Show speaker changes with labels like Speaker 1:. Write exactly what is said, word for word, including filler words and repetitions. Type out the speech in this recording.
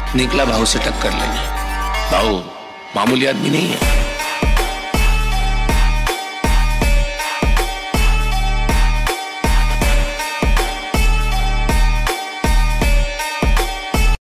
Speaker 1: निकला भाऊ से टक्कर लेने। भाऊ मामूली आदमी नहीं है।